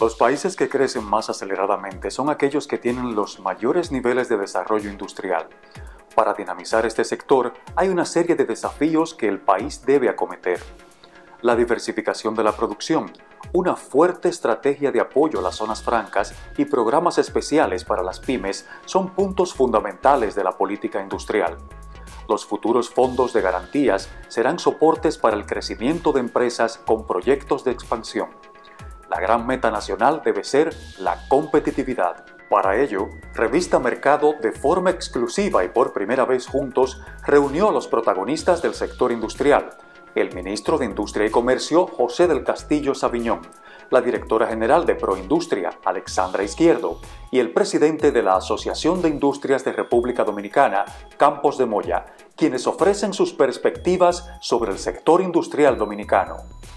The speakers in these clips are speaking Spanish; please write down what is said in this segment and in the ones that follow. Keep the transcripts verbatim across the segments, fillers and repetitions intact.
Los países que crecen más aceleradamente son aquellos que tienen los mayores niveles de desarrollo industrial. Para dinamizar este sector, hay una serie de desafíos que el país debe acometer. La diversificación de la producción, una fuerte estrategia de apoyo a las zonas francas y programas especiales para las pymes son puntos fundamentales de la política industrial. Los futuros fondos de garantías serán soportes para el crecimiento de empresas con proyectos de expansión. La gran meta nacional debe ser la competitividad. Para ello, Revista Mercado, de forma exclusiva y por primera vez juntos, reunió a los protagonistas del sector industrial, el ministro de Industria y Comercio, José del Castillo Sabiñón, la directora general de Proindustria, Alexandra Izquierdo, y el presidente de la Asociación de Industrias de República Dominicana, Campos de Moya, quienes ofrecen sus perspectivas sobre el sector industrial dominicano.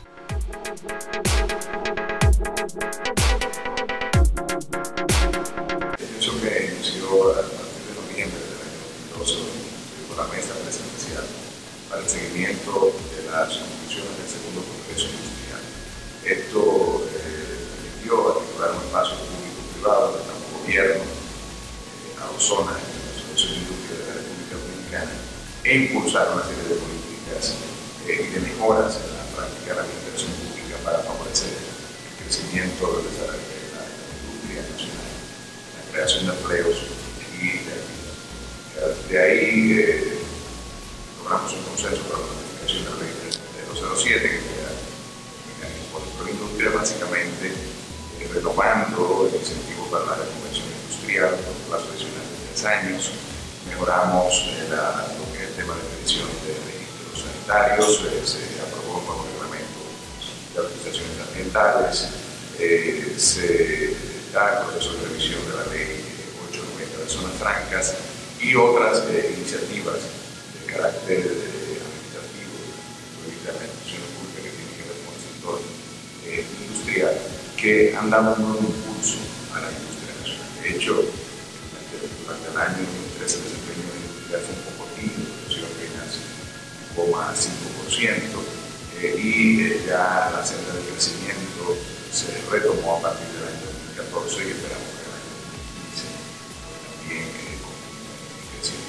Pienso que inició a partir de noviembre del año dos mil doce con la mesa presidencial para el seguimiento de las conclusiones del segundo Congreso Industrial. Esto eh, permitió articular un espacio público-privado del campo gobierno, eh, a Osona, en la Asociación de Industria de la República Dominicana, e impulsar una serie de políticas eh, y de mejoras en la práctica de la inversión pública para favorecer el crecimiento del desarrollo de la industria nacional, la creación de empleos y de actividad. De ahí eh, logramos un consenso para la modificación de la ley de dos cero siete, que crea el mecanismo de Proindustria, básicamente eh, retomando el incentivo para la reconversión industrial por un plazo adicional de tres años. Mejoramos eh, la, lo que es el tema de medición de registros sanitarios, eh, se aprobó un nuevo reglamento de autorizaciones ambientales, eh, se está en proceso de revisión de la ley ochocientos noventa de zonas francas y otras eh, iniciativas de carácter eh, administrativo, de la institución pública que tiene que ver con el sector eh, industrial, que han dado un nuevo impulso a la industria nacional. De hecho, durante, durante el año dos mil trece el desempeño de la industria fue un poco tímido, creció apenas uno coma cinco por ciento, eh, y eh, ya la senda de crecimiento se retomó a partir del año dos mil catorce y esperamos que el año dos mil quince también eh, continúe creciendo.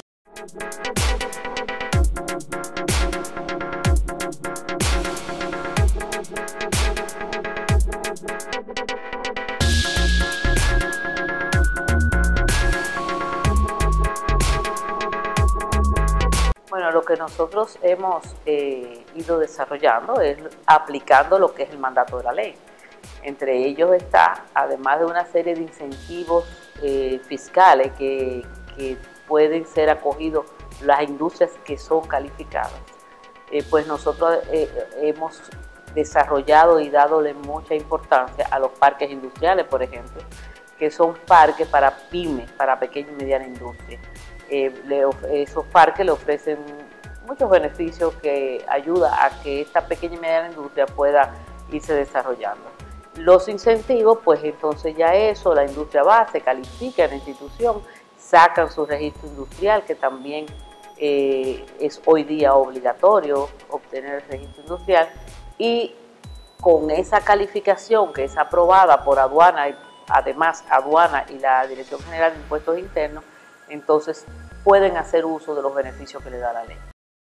Bueno, lo que nosotros hemos eh, ido desarrollando es aplicando lo que es el mandato de la ley. Entre ellos está, además de una serie de incentivos eh, fiscales que, que pueden ser acogidos las industrias que son calificadas, eh, pues nosotros eh, hemos desarrollado y dadole mucha importancia a los parques industriales, por ejemplo, que son parques para pymes, para pequeña y mediana industria. Eh, le, esos parques le ofrecen muchos beneficios que ayudan a que esta pequeña y mediana industria pueda irse desarrollando. Los incentivos, pues entonces ya eso, la industria va, se califica en la institución, sacan su registro industrial, que también eh, es hoy día obligatorio obtener el registro industrial, y con esa calificación que es aprobada por aduana, además aduana y la Dirección General de Impuestos Internos, entonces pueden hacer uso de los beneficios que le da la ley.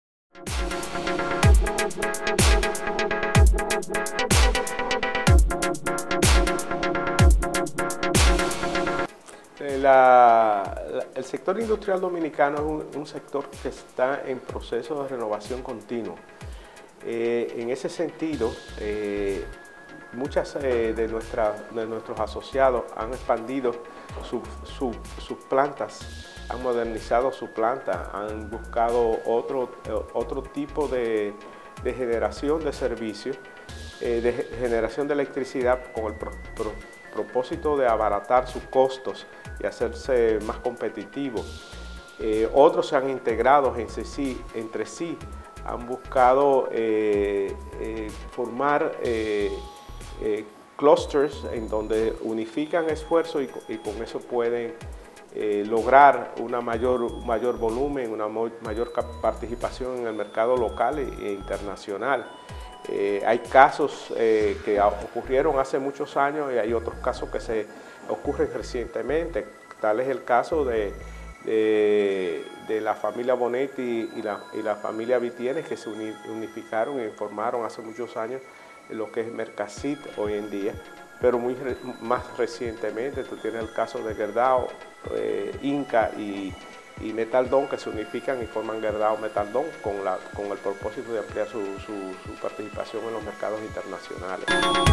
La, la, el sector industrial dominicano es un, un sector que está en proceso de renovación continua. Eh, en ese sentido, eh, muchas eh, de, nuestra, de nuestros asociados han expandido su, su, sus plantas, han modernizado su planta, han buscado otro, otro tipo de, de generación de servicios, eh, de generación de electricidad con el pro, pro, propósito de abaratar sus costos y hacerse más competitivos. Eh, otros se han integrado en sí, entre sí, han buscado eh, eh, formar eh, eh, clusters en donde unifican esfuerzos y, y con eso pueden eh, lograr una mayor, mayor volumen, una mayor participación en el mercado local e, e internacional. Eh, hay casos eh, que ocurrieron hace muchos años y hay otros casos que se ocurren recientemente. Tal es el caso de, de, de la familia Bonetti y la, y la familia Vitienes, que se unificaron e informaron hace muchos años lo que es Mercasit hoy en día, pero muy re, más recientemente tú tienes el caso de Gerdau, eh, Inca y, y Metaldón, que se unifican y forman Gerdau Metaldón con, la, con el propósito de ampliar su, su, su participación en los mercados internacionales.